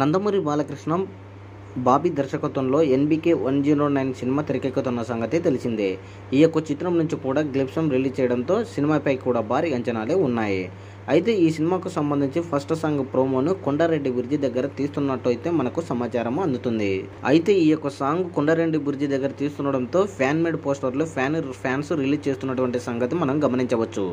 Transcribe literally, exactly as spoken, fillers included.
నందమూరి బాలకృష్ణ బాబీ దర్శకత్వంలో NBK one zero nine cinema తెరకెక్కుతున్న సంగతి తెలిసిందే. ఈ యొక్క చిత్రం నుంచి కూడా గ్లిప్సం రిలీజ్ చేయడంతో సినిమాపై కూడా భారీ అంచనాలే ఉన్నాయి. అయితే ఈ సినిమాకు సంబంధించి ఫస్ట్ సాంగ్ ప్రోమోను కొండారెడ్డి బ్రిడ్జి దగ్గర తీస్తున్నట్టు అయితే మనకు సమాచారం అందుతుంది. అయితే ఈ యొక్క సాంగ్ కొండారెడ్డి బ్రిడ్జి దగ్గర తీస్తుండడంతో ఫ్యాన్ మేడ్ పోస్టర్లు ఫ్యాన్ ఫ్యాన్స్ రిలీజ్ చేస్తున్నటువంటి సంగతి మనం గమనించవచ్చు.